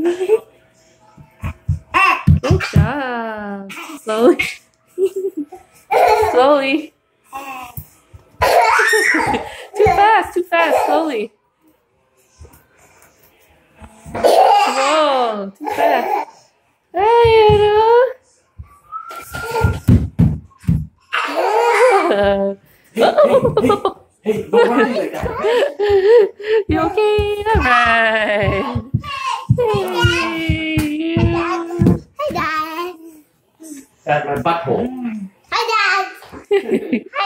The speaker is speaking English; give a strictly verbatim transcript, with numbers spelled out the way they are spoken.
Good job. Slowly. Slowly. Too fast, too fast, slowly. Whoa, too fast. Hey, Anna. Oh. Hey, don't run like that. You okay? All right. Hey. Hi, Dad. That's my butthole. Hi, Dad. Hi,